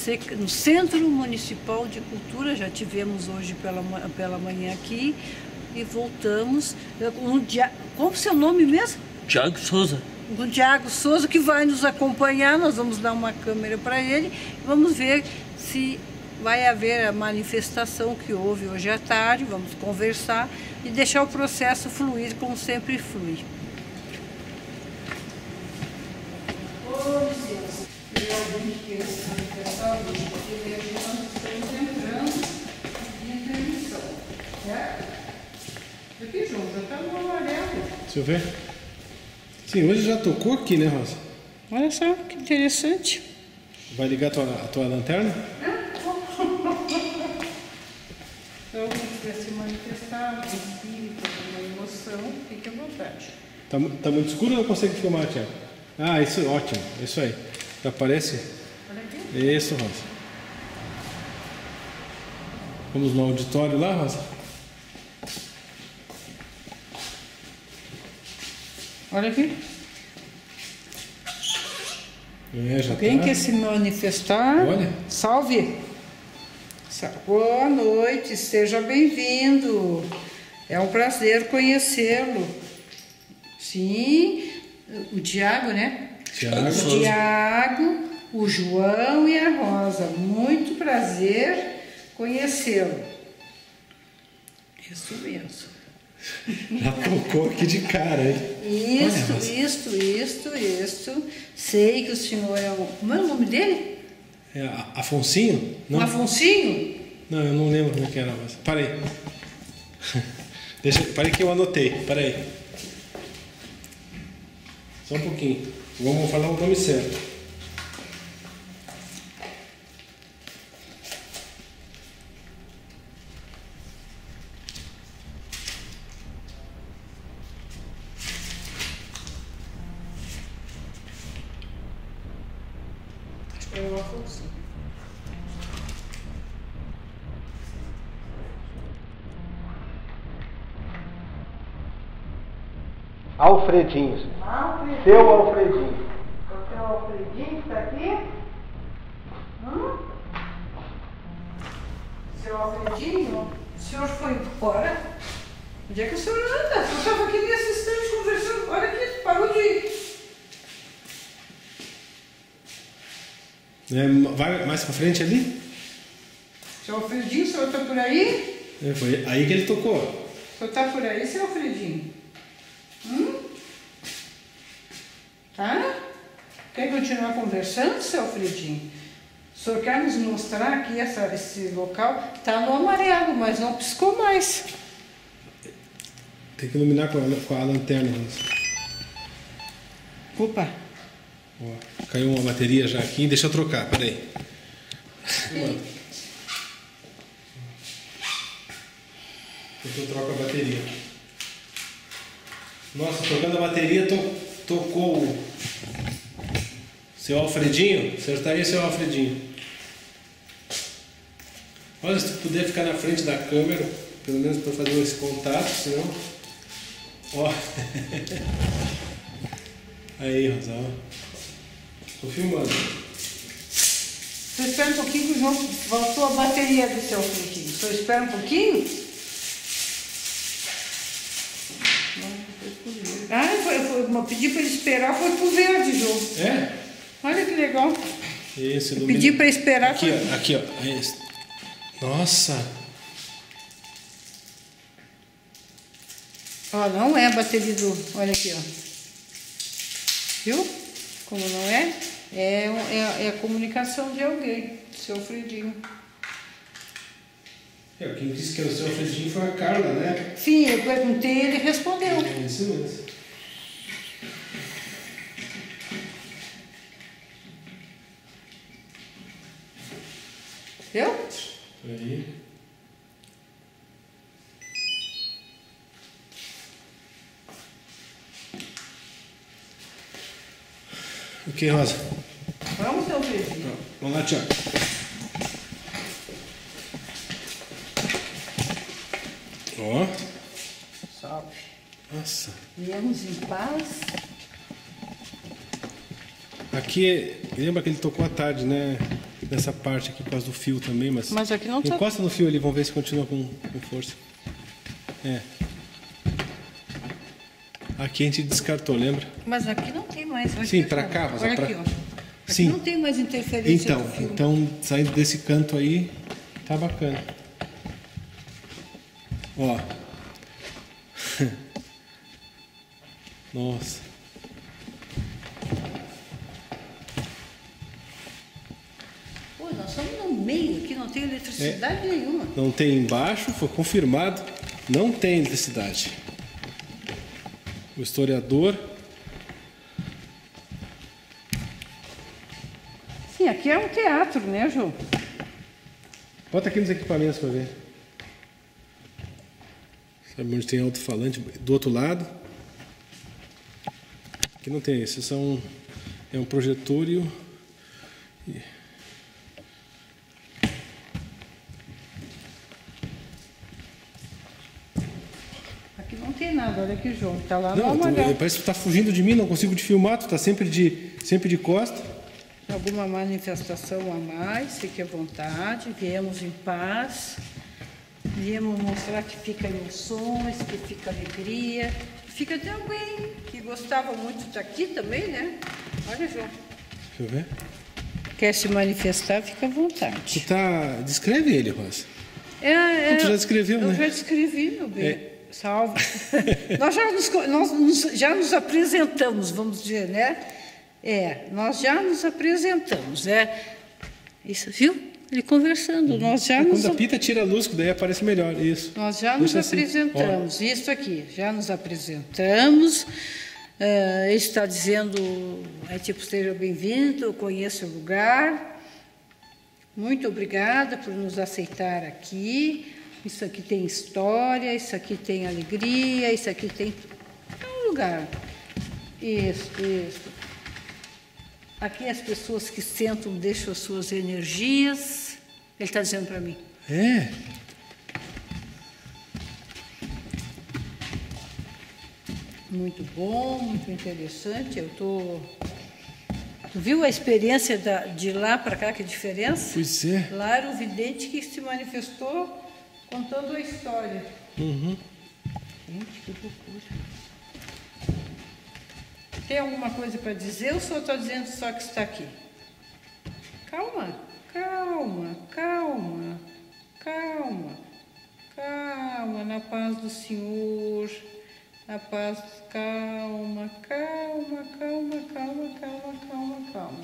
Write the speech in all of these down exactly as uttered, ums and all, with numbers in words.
no Centro Municipal de Cultura. Já tivemos hoje pela, pela manhã aqui e voltamos. Um dia, qual é o seu nome mesmo? Tiago Souza. O Tiago Souza, que vai nos acompanhar. Nós vamos dar uma câmera para ele. Vamos ver se vai haver a manifestação que houve hoje à tarde. Vamos conversar e deixar o processo fluir como sempre flui. Com licença. E alguém que queira se manifestar hoje, porque nós estamos entrando em intermissão. Certo? Aqui, João, já está no amarelo. Deixa eu ver. Sim, hoje já tocou aqui, né, Rosa? Olha só, que interessante. Vai ligar a tua, a tua lanterna? Então, se quer se manifestar, um espírito, uma emoção, fique à vontade. Tá, tá muito escuro ou não consegue filmar, Tiago? Ah, isso é ótimo. Isso aí. Já aparece? Olha aqui. Isso, Rosa. Vamos no auditório lá, Rosa? Olha aqui. É, já Quem tá. quer se manifestar? Olha. Salve. Boa noite, seja bem-vindo. É um prazer conhecê-lo. Sim, o Tiago, né? Tiago. O Tiago, o João e a Rosa. Muito prazer conhecê-lo. Isso mesmo. Já tocou aqui de cara, hein? Isto, Olha, isto, isto, isto. Sei que o senhor é o... Como é o nome dele? É Afonsinho? Não. O Afonsinho? Não, eu não lembro como é que era, mas... Para aí. Deixa... Para aí que eu anotei. Para aí. Só um pouquinho. Vamos falar o nome certo. É o Afonsinho. Alfredinho. Alfredinho. Seu Alfredinho. O seu Alfredinho está aqui? Hum? Seu Alfredinho, o senhor foi embora? Onde é que o senhor anda? Eu estava aqui nesse instante conversando. Olha aqui, parou de ir. É, vai mais pra frente ali? Seu Alfredinho, o senhor está por aí? É, foi aí que ele tocou. O senhor está por aí, seu Alfredinho? Hum? Tá? Quer continuar conversando, seu Alfredinho? O senhor quer nos mostrar aqui essa, esse local? Está no amarelo, mas não piscou mais. Tem que iluminar com a, com a lanterna. Opa! Ó, caiu uma bateria já aqui. Deixa eu trocar, peraí. Eu troco a bateria. Nossa, trocando a bateria, to, tocou o seu Alfredinho. Acerta aí, seu Alfredinho. Olha, se tu puder ficar na frente da câmera, pelo menos para fazer esse contato, senão... Ó. Aí, Rosa, ó. Tô filmando. Só espera um pouquinho que o João voltou a bateria do seu Alfredinho. Só espera um pouquinho. Ah, foi, foi, eu pedi para ele esperar, foi pro verde, João. É? Olha que legal. Isso, eu pedi para esperar. Aqui, foi... ó, aqui, ó. É isso. Nossa. Ó, não é a bateria do... Olha aqui, ó. Viu? Como não é? É, é, é a comunicação de alguém, seu Alfredinho. É, quem disse que era o seu Alfredinho foi a Carla, né? Sim, eu perguntei e ele respondeu. É isso mesmo. Viu? Aí. Ok, Rosa. Vamos, seu Alfredinho. Vamos lá, Tiago. Ó. Salve. Nossa. Viemos em paz. Aqui, lembra que ele tocou à tarde, né? nessa parte aqui por causa do fio também, mas... Mas aqui não tá... Encosta no fio ali, vamos ver se continua com, com força. É. Aqui a gente descartou, lembra? Mas aqui não tem mais. Olha Sim, aqui, para cá. olha pra... aqui, ó. Aqui Sim. não tem mais interferência Então, do fio. então, saindo desse canto aí, tá bacana. Ó. Nossa. Pô, nós estamos no meio aqui, não tem eletricidade é, nenhuma. Não tem embaixo, foi confirmado, não tem eletricidade. O historiador... Sim, aqui é um teatro, né, João? Bota aqui nos equipamentos para ver. Sabe onde tem alto-falante? Do outro lado. Aqui não tem, esses são... É um projetor e o... Aqui não tem nada, olha aqui, João. Tá lá não, no tu, parece que tu tá fugindo de mim, não consigo te filmar, tu tá sempre de, sempre de costa. Alguma manifestação a mais, fique à vontade, viemos em paz, viemos mostrar que fica emoções, que fica alegria, fica até alguém que gostava muito de estar aqui também, né? Olha, João. Deixa eu ver. Quer se manifestar, fica à vontade. Tu tá... Descreve ele, Rosa. É, é, tu já descreveu, eu né? Eu já descrevi, meu bem. É. Salve. Nós, já nos, nós nos, já nos apresentamos, vamos dizer, né? É, nós já nos apresentamos, é. Isso, viu? Ele conversando, nós já é, nos... Quando a pita tira a luz, daí aparece melhor, isso. Nós já Deixa nos assim. apresentamos, isso aqui, já nos apresentamos. Uh, ele está dizendo, é tipo, seja bem-vindo, eu conheço o lugar. Muito obrigada por nos aceitar aqui. Isso aqui tem história, isso aqui tem alegria, isso aqui tem... É um lugar. Isso, isso. Aqui as pessoas que sentam deixam as suas energias. Ele está dizendo para mim. É. Muito bom, muito interessante. Eu tô. Tu viu a experiência da, de lá para cá, que diferença? Pois é. Lá era o vidente que se manifestou contando a história. Uhum. Gente, que loucura. Tem alguma coisa para dizer ou só estou dizendo só que está aqui? Calma, calma, calma, calma, calma, na paz do Senhor, na paz, calma, calma, calma, calma, calma, calma, calma.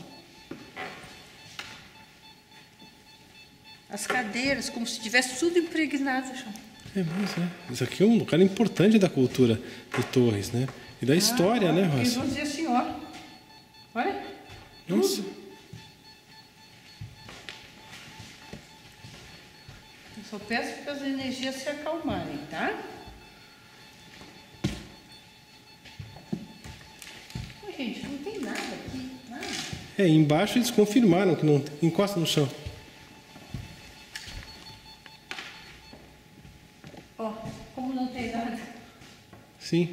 As cadeiras, como se tivesse tudo impregnado, João. É mesmo, né? Isso aqui é um lugar importante da cultura de Torres, né? E da história, ah, né, Rosa? Eles Rosa? vão dizer assim, ó. Olha. Nossa. Tudo. Eu só peço para as energias se acalmarem, tá? Ô, gente, não tem nada aqui, nada. É, embaixo eles confirmaram que não encosta no chão. Ó, como não tem nada. Sim.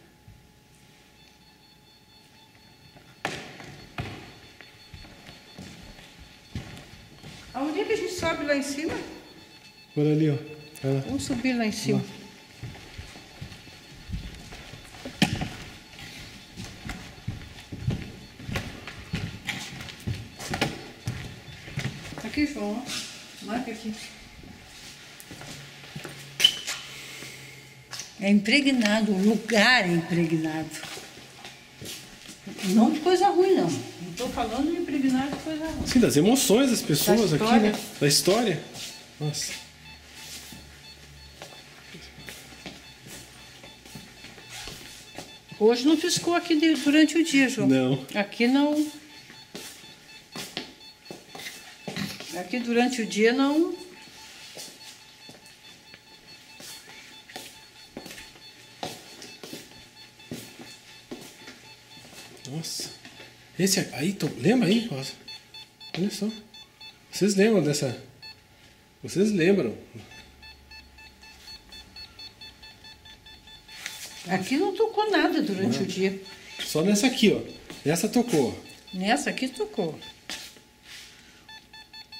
Aonde é que a gente sobe lá em cima? Por ali, ó. Vai lá. Vamos subir lá em cima. Aqui, João. Marca aqui. É impregnado, o lugar é impregnado. Não de coisa ruim, não. Não estou falando de impregnado de coisa ruim. Sim, das emoções das pessoas Da aqui, história. né? Da história. Nossa. Hoje não piscou aqui de- durante o dia, João. Não. Aqui não. Aqui durante o dia não. Nossa. Esse aí, tô, lembra aí, Rosa? Olha só. Vocês lembram dessa... Vocês lembram? Aqui não tocou nada durante o dia. Só nessa aqui, ó. Essa tocou. Nessa aqui tocou.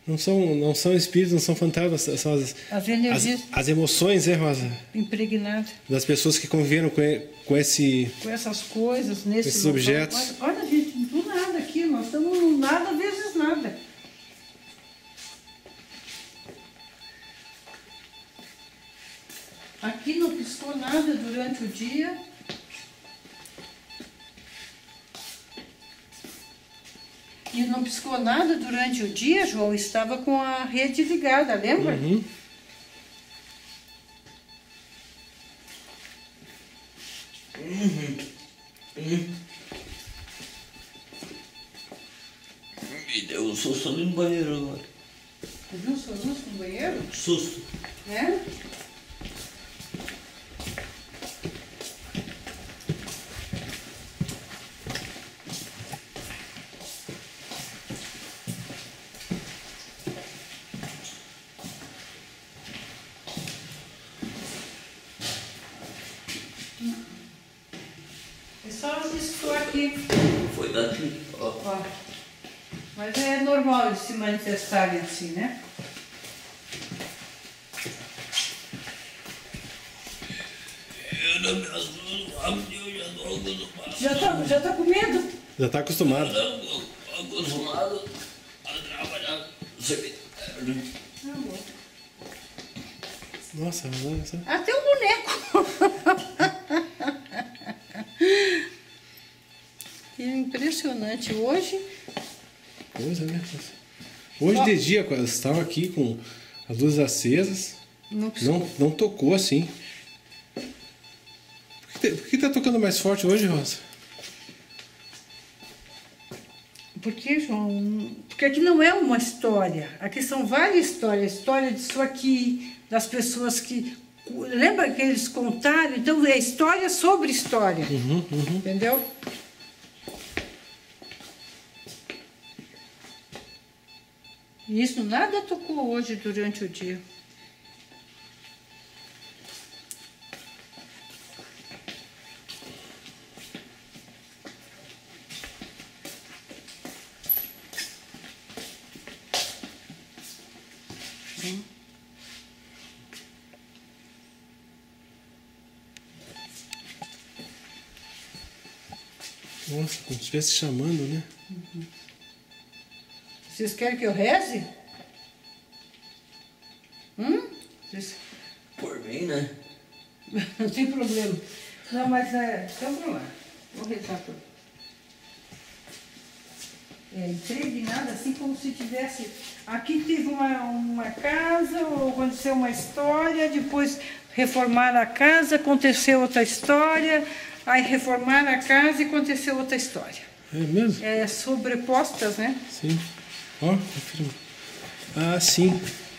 Não são, não são espíritos, não são fantasmas, são as, As energias as, as emoções, né, Rosa? impregnadas. Das pessoas que conviveram com, com esse... Com essas coisas, nesse Esses local. objetos. Olha, olha, gente, do nada aqui, nós estamos no nada vezes nada. Aqui não piscou nada durante o dia. E não piscou nada durante o dia, João, estava com a rede ligada, lembra? Uhum. Uhum. Uhum. Me deu um susto ali no banheiro agora. Você viu o soluço no banheiro? Susto. É? É só estou aqui. Foi daqui, ó. Ó. Mas é normal eles se manifestarem assim, né? Eu não me assusto, eu já tô acostumado. Já tá, já tá com medo? Já está acostumado. Eu tô acostumado a trabalhar no cemitério. Tá bom. Nossa, olha só. Até um boneco. Que impressionante. Hoje, Coisa, né? Hoje Ó. de dia, quando eu estava aqui com as luzes acesas, não piscou. não, não tocou assim. Por que, por que tá tocando mais forte hoje, Rosa? Por que, João? Porque aqui não é uma história. Aqui são várias histórias. História disso aqui, das pessoas que... Lembra que eles contaram? Então, é história sobre história. Uhum, uhum. Entendeu? E isso nada tocou hoje durante o dia. Hum. Nossa, como se estivesse chamando, né? Uhum. Vocês querem que eu reze? Hum? Vocês... Por mim, né? Não tem problema. Não, mas é... Então vamos lá. Vou rezar por... É, impregnada, assim como se tivesse... Aqui teve uma, uma casa, ou aconteceu uma história, depois reformaram a casa, aconteceu outra história, aí reformaram a casa e aconteceu outra história. É mesmo? É, sobrepostas, né? Sim. Ó, confirma. Ah, sim.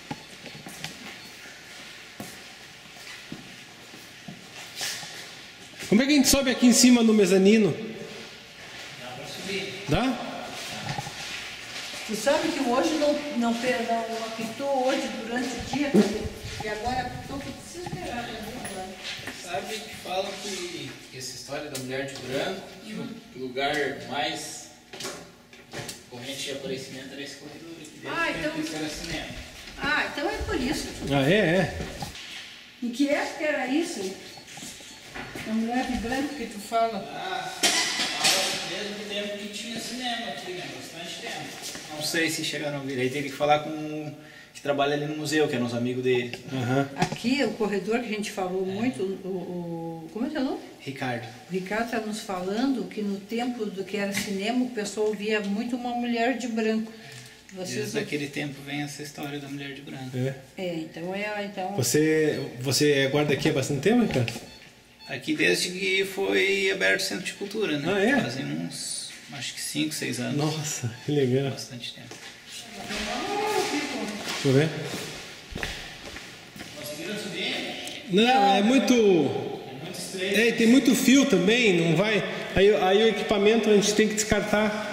Como é que a gente sobe aqui em cima no mezanino? Dá pra subir. Dá? Tu sabe que hoje não, não, não apitou hoje durante o dia, e agora apitou que desesperado, né? Sabe que falam que, que essa história da mulher de branco, que o lugar mais corrente de aparecimento era esse corredor aqui dentro, Ah, então- que era cinema. Ah, então é por isso. Ah, é, é. Em que época era isso? A mulher de branco que tu fala? Ah, fala desde o tempo que tinha cinema aqui, né? Bastante tempo. Não sei se chegaram a vir. Aí teria que falar com um que trabalha ali no museu, que eram os amigos dele. Aham. Aqui, o corredor que a gente falou muito, o, o- como é que é o nome? Ricardo. O Ricardo está nos falando que no tempo do que era cinema, o pessoal via muito uma mulher de branco. Vocês Desde aquele tempo vem essa história da mulher de branco. É. É, então é... Então... Você, você guarda aqui há bastante tempo, cara? Aqui desde que foi aberto o Centro de Cultura, né? Ah, é? Fazem uns, acho que cinco, seis anos. Nossa, que legal. Bastante tempo. Deixa eu ver. Conseguiram subir? Não, é muito... É muito estreito. É, e tem muito fio também, não vai... Aí, aí o equipamento a gente tem que descartar.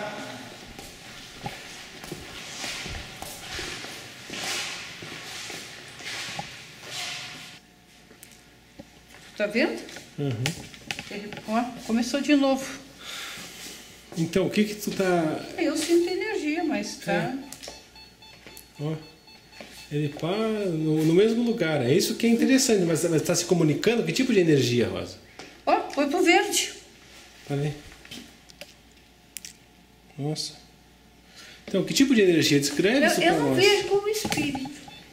Tá vendo? Uhum. Ele, ó, começou de novo. Então, o que que tu tá... Eu sinto energia, mas tá... Ó. Ele para no, no mesmo lugar. É isso que é interessante, mas está se comunicando? Que tipo de energia, Rosa? Ó, foi pro verde. Olha aí. Nossa. Então, que tipo de energia? Descreve isso Eu, eu para não nós. vejo como espírito.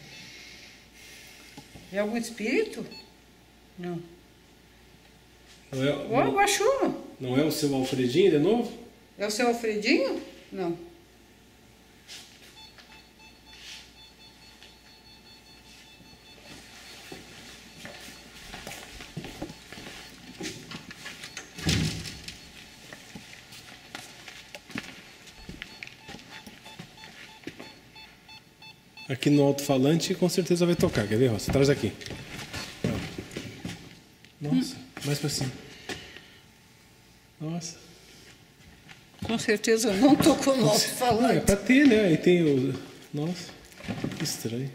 É algum espírito? Não. Não é, Ó, não, Guaxuma. não é o seu Alfredinho de novo? É o seu Alfredinho? Não. Aqui no alto-falante com certeza vai tocar. Quer ver, Rosa? Traz aqui. Nossa, mais pra cima. Nossa. Com certeza não tocou no Ah, é alto-falante. pra ter, né? Aí tem o... Nossa, que estranho.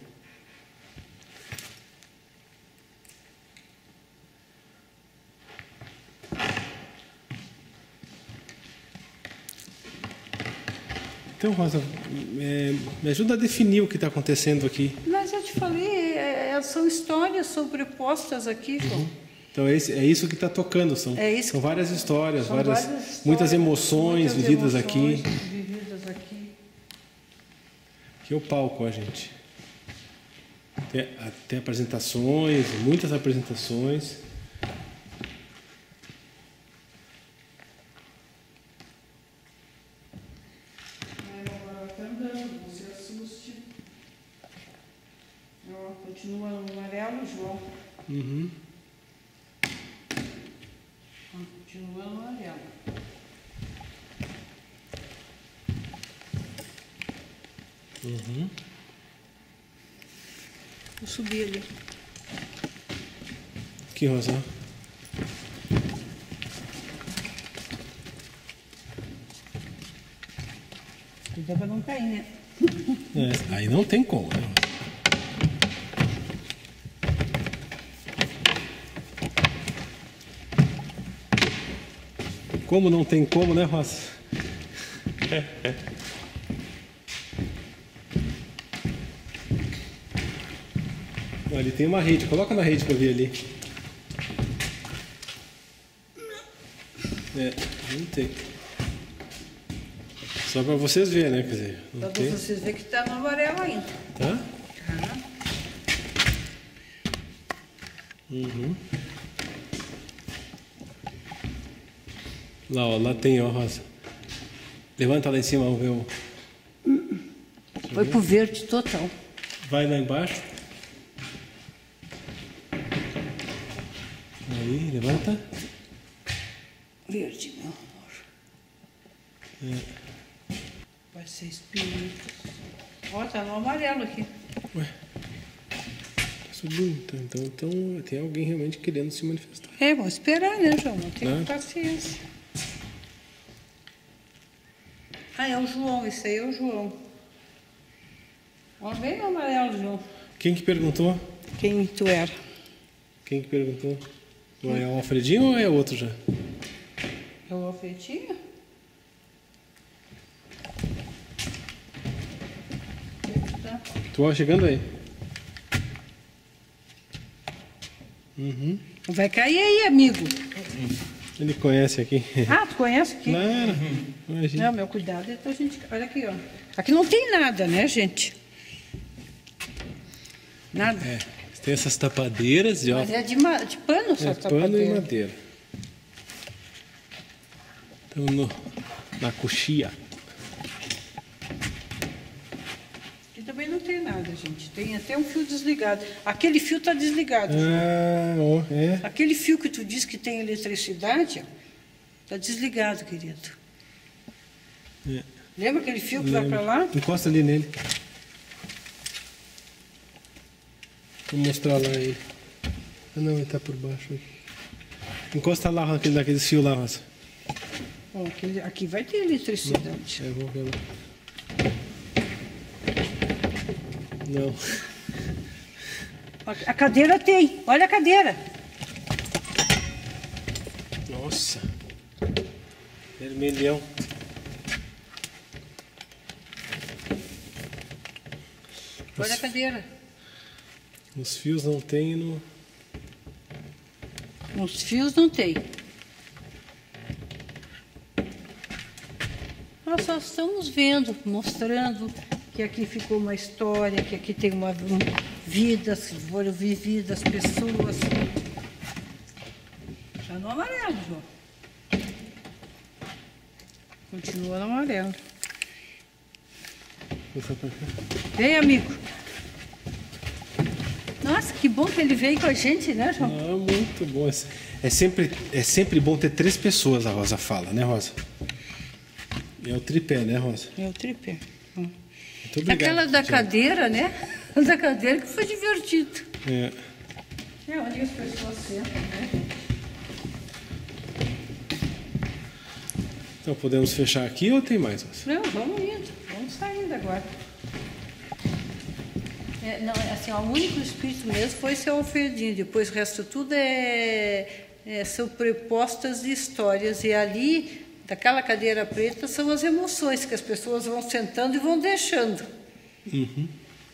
Então, Rosa, é, me ajuda a definir o que está acontecendo aqui. Mas eu te falei, é, é, são histórias sobrepostas aqui, João. Então é, esse, é isso que está tocando, são, É isso são que- várias histórias, São várias, várias histórias, muitas emoções muitas vividas emoções aqui. vividas aqui. Aqui é o palco, ó, gente. Tem, tem apresentações, muitas apresentações. Agora está andando, não se assuste. Ó, continua no amarelo, João. Uhum. Ó, continua no amarelo. Uhum. Vou subir ali. Aqui, Rosa. Cuidado para não cair, né? É, aí não tem como, né? Como não tem como, né, Rosa? Olha, ali tem uma rede. Coloca na rede para ver ali. É, não tem. Só para vocês verem, né? Quer dizer, não Para tem. vocês verem que está no amarelo ainda. Tá? Tá? Uhum. Lá, ó, lá tem, ó, Rosa. Levanta lá em cima, vamos ver o... Foi pro verde total. Vai lá embaixo. Aí, levanta. Verde, meu amor. É. Vai ser espírito. Ó, tá no amarelo aqui. Ué. Tá subindo. Então, então, então tem alguém realmente querendo se manifestar. É, vamos esperar, né, João? Não tem Né? paciência. Ah, é o João, esse aí é o João. Ó, bem no amarelo, João. Quem que perguntou? Quem tu era? Quem que perguntou? Não é o Alfredinho ou é outro já? É o Alfredinho? Tá. Tô chegando aí. Uhum. Vai cair aí, amigo. Ele conhece aqui. Ah, tu conhece aqui? Claro. Imagina. Não, meu cuidado é pra gente... Olha aqui, ó. Aqui não tem nada, né, gente? Nada. É, tem essas tapadeiras e ó. Mas é de, ma... de pano É essa pano e tapadeira. madeira. Então no, na coxia. Aqui também não tem nada, gente. Tem até um fio desligado. Aquele fio tá desligado. Ah, ó, é. Aquele fio que tu diz que tem eletricidade, ó, tá desligado, querido. É. Lembra aquele fio que vai Lembro. para lá? Encosta ali nele. Vou mostrar lá ele. Ah não, ele tá por baixo aqui. Encosta lá naquele, naqueles fios lá, Rosa. Ó, aquele, aqui vai ter eletricidade. É, vou ver lá. Não. A a cadeira tem. Olha a cadeira. Nossa. Vermelhão. Põe na cadeira. Os fios não tem no... Os fios não tem. Nós só estamos vendo, mostrando que aqui ficou uma história, que aqui tem uma um, vidas, que foram vividas, pessoas. Está no amarelo, João. Continua no amarelo. Vem, amigo. Nossa, que bom que ele veio com a gente, né, João? Ah, muito bom. É sempre, é sempre bom ter três pessoas, a Rosa fala, né, Rosa? É o tripé, né, Rosa? É o tripé. Hum. Muito obrigado. Aquela da cadeira, né? Da cadeira que foi divertido. É. É onde as pessoas sentam, né? Então, podemos fechar aqui ou tem mais, Rosa? Não, vamos indo. Vamos saindo agora. É, não, assim, ó, o único espírito mesmo foi seu Alfredinho. Depois o resto tudo é, é, são prepostas de histórias. E ali, daquela cadeira preta, são as emoções que as pessoas vão sentando e vão deixando. Uhum.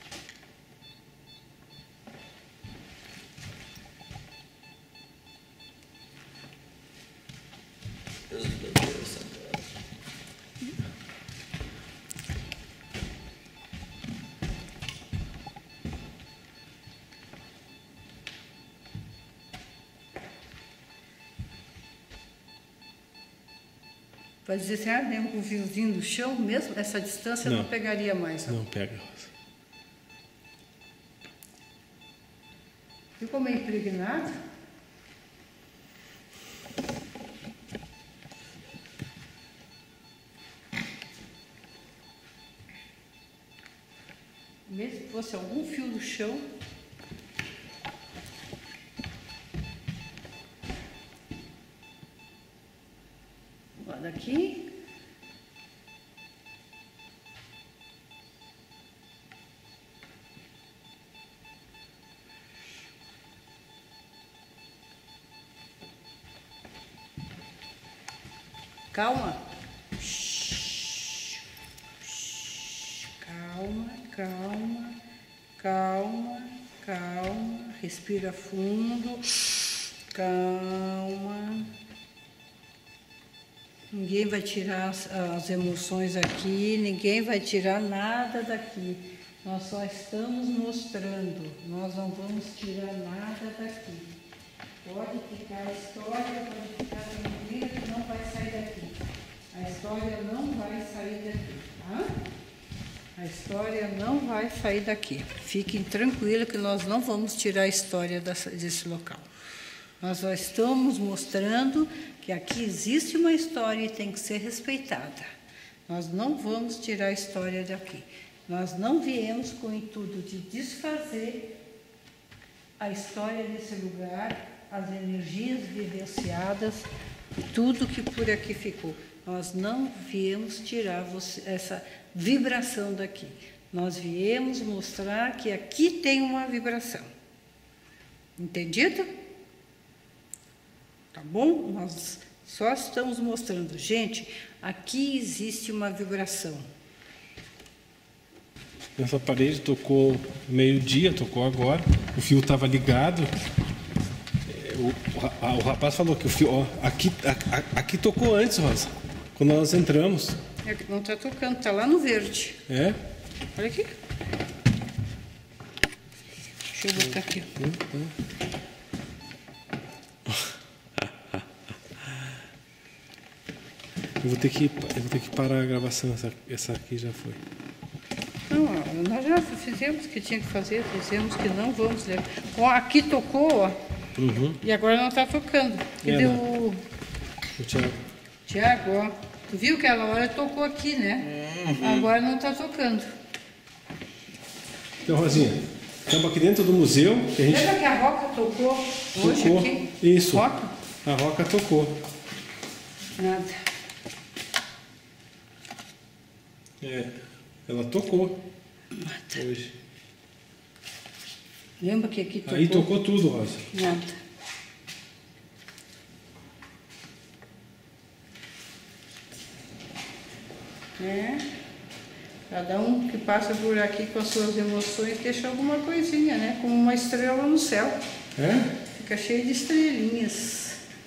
Vai dizer assim, ah, mesmo com o fiozinho do chão, mesmo essa distância não, não pegaria mais. Ó. Não pega, Rosa. Ficou meio impregnado? Mesmo que fosse algum fio do chão. Daqui. Calma. Calma, calma, calma, calma. Respira fundo. Calma. Ninguém vai tirar as, as emoções aqui, ninguém vai tirar nada daqui. Nós só estamos mostrando, nós não vamos tirar nada daqui. Pode ficar a história, pode ficar tranquila que não vai sair daqui. A história não vai sair daqui, tá? A história não vai sair daqui. Fiquem tranquilos que nós não vamos tirar a história dessa, desse local. Nós só estamos mostrando que aqui existe uma história e tem que ser respeitada. Nós não vamos tirar a história daqui. Nós não viemos com o intuito de desfazer a história desse lugar, as energias vivenciadas, tudo que por aqui ficou. Nós não viemos tirar você, essa vibração daqui. Nós viemos mostrar que aqui tem uma vibração. Entendido? Tá bom? Nós só estamos mostrando, gente, aqui existe uma vibração. Essa parede tocou meio-dia, tocou agora. O fio estava ligado. O, o, o rapaz falou que o fio... Ó, aqui, a, aqui tocou antes, Rosa. Quando nós entramos. É que não está tocando, está lá no verde. É? Olha aqui. Deixa eu botar aqui. Eu vou ter que, eu vou ter que parar a gravação. Essa, essa aqui já foi. Não, nós já fizemos o que tinha que fazer, fizemos que não vamos levar. Ó, aqui tocou, ó, uhum. E agora não está tocando. Que é, deu o Tiago. Tiago, ó. Tu viu que aquela hora tocou aqui, né? Uhum. Agora não está tocando. Então, Rosinha, estamos aqui dentro do museu. Que a gente... Lembra que a Roca tocou hoje tocou. Aqui? Isso. Roca? A Roca tocou. Nada. É, ela tocou. Nada. Hoje. Lembra que aqui tocou? Aí tocou tudo, Rosa. Nada. É. Cada um que passa por aqui com as suas emoções deixa alguma coisinha, né? Como uma estrela no céu. É? Fica cheio de estrelinhas.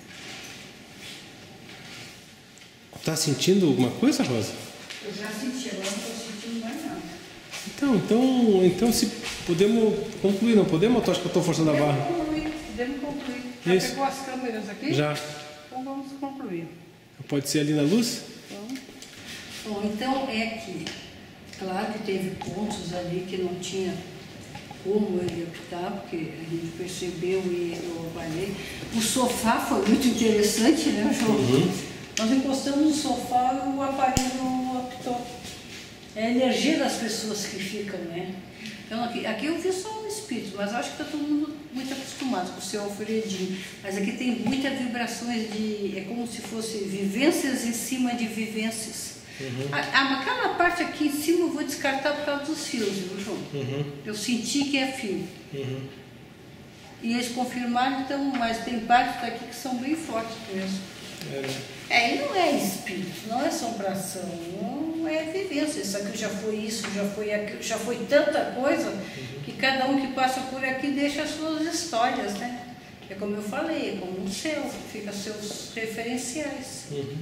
Tá sentindo alguma coisa, Rosa? Eu já senti, agora não estou sentindo mais nada. Então, então, então se podemos concluir, não podemos? Eu acho que eu estou forçando a barra. Podemos concluir, podemos concluir. Já Isso. pegou as câmeras aqui? Já. Então vamos concluir. Pode ser ali na luz? Então, bom, então é que, claro que teve pontos ali que não tinha como ele optar, porque a gente percebeu e eu avaliei. O sofá foi muito interessante, né, João? Uhum. Nós encostamos no sofá e o aparelho optou. É a energia das pessoas que ficam, né? Então aqui, aqui eu vi só um espírito, mas acho que está todo mundo muito acostumado com o seu Alfredinho. Mas aqui tem muitas vibrações de... é como se fosse vivências em cima de vivências. Uhum. Ah, mas aquela parte aqui em cima eu vou descartar por causa dos fios, viu, João? Uhum. Eu senti que é fio. Uhum. E eles confirmaram, então, mas tem partes daqui que são bem fortes mesmo. É. É, e não é espírito, não é assombração, não é vivência. Isso aqui já foi isso, já foi aquilo, já foi tanta coisa, uhum. que cada um que passa por aqui deixa as suas histórias, né? É como eu falei, é como um céu, fica seus referenciais. Uhum.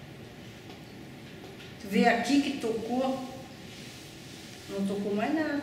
Tu vê aqui que tocou, não tocou mais nada.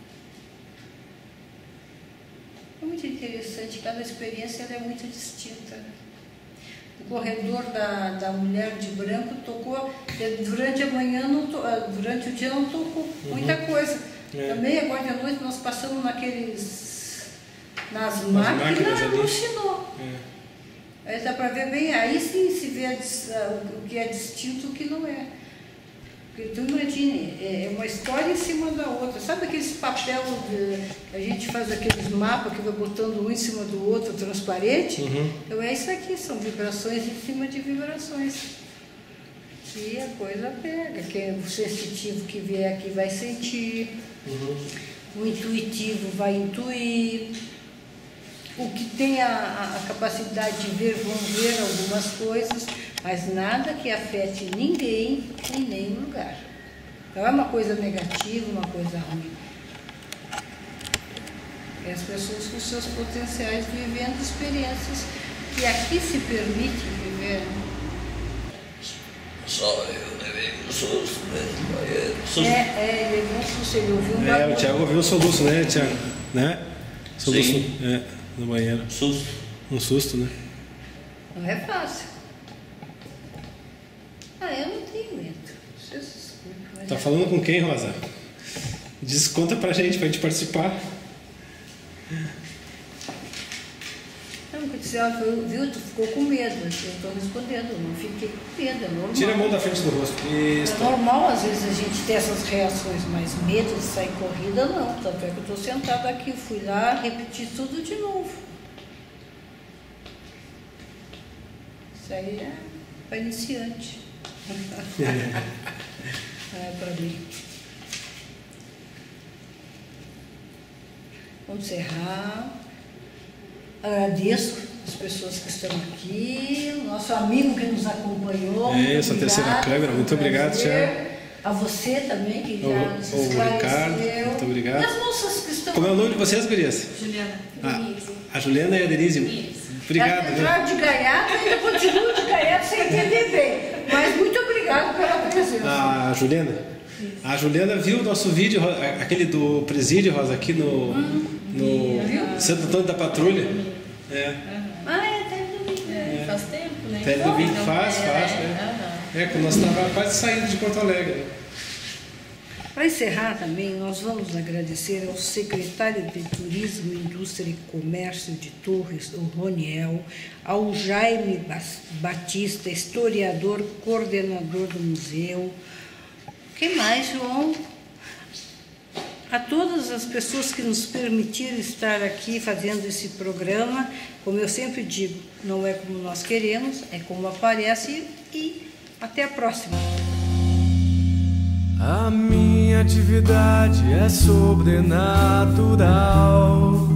É muito interessante, cada experiência ela é muito distinta. O corredor da, da mulher de branco tocou, durante a manhã, não to, durante o dia não tocou, muita uhum. coisa. É. Também agora de noite nós passamos naqueles, nas As máquinas e alucinou. É. Aí dá para ver bem, aí sim se vê a, o que é distinto e o que não é. Porque tu imagine, é uma história em cima da outra. Sabe aqueles papel de, a gente faz aqueles mapas que vai botando um em cima do outro, transparente? Uhum. Então é isso aqui, são vibrações em cima de vibrações. E a coisa pega. Quem é o sensitivo que vier aqui vai sentir. Uhum. O intuitivo vai intuir. O que tem a, a capacidade de ver, vão ver algumas coisas, mas nada que afete ninguém em nenhum lugar. Não é uma coisa negativa, uma coisa ruim. É as pessoas com seus potenciais vivendo experiências que aqui se permite viver. Só eu levei um susto, né? É, é, ele levou um susto, ele ouviu um É, barulho. o Thiago ouviu o soluço, né, Thiago? Né? Soluço, Sim. É, no banheiro. Um susto. Um susto, né? Não é fácil. Ah, eu não tenho medo. Jesus, mas Tá é... falando com quem, Rosa? Diz, conta pra gente, pra gente participar. Não, porque você viu, tu ficou com medo. Eu estou respondendo, eu não fiquei com medo, é normal. Tira a mão da frente do rosto. Isso. É normal, às vezes, a gente ter essas reações, mas medo de sair corrida, não. Tanto é que eu estou sentada aqui, fui lá, repeti tudo de novo. Isso aí é para iniciante. É para mim. Vamos encerrar. Agradeço as pessoas que estão aqui, o nosso amigo que nos acompanhou. É, essa terceira câmera, muito obrigado, Thiago. A você também, que já o, nos o Ricardo, muito obrigado. E as moças que estão Como é o nome de vocês, gurias? Juliana. Ah, a Juliana e a Denise. Obrigado. Entraram de gaiata e eu continuo de gaiata sem entender bem. Mas muito obrigado pela presença. A Juliana? A Juliana viu o nosso vídeo, aquele do presídio, Rosa, aqui no, hum, no Santo Antônio da Patrulha. É. Ah, é, até domingo. É, faz tempo, né? Até domingo faz, faz, né? É, quando nós estávamos quase saindo de Porto Alegre. Para encerrar também, nós vamos agradecer ao secretário de Turismo, Indústria e Comércio de Torres, o Roniel, ao Jaime Batista, historiador, coordenador do museu. Quem mais, João? A todas as pessoas que nos permitiram estar aqui fazendo esse programa, como eu sempre digo, não é como nós queremos, é como aparece e até a próxima. A minha atividade é sobrenatural.